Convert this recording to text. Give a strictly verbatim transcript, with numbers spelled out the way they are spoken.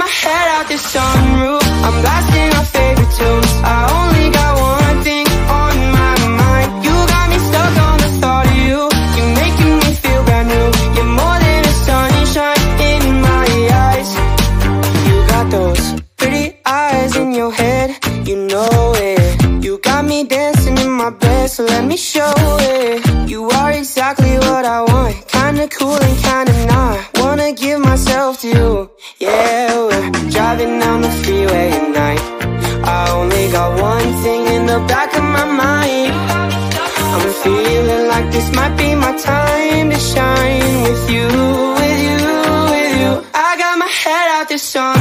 my head out the sunroof, I'm blasting our favorite tunes. I only got one thing on my mind. You got me stuck on the thought of you. You're making me feel brand new. You're more than a sunshine in my eyes. You got those pretty eyes in your head, you know it. You got me dancing in my bed, so let me show it. You are exactly what I want, kinda cool and kinda not. Wanna give myself to you. Yeah, we're driving down the freeway at night. I only got one thing in the back of my mind. I'm feeling like this might be my time to shine with you, with you, with you. I got my head out the sun.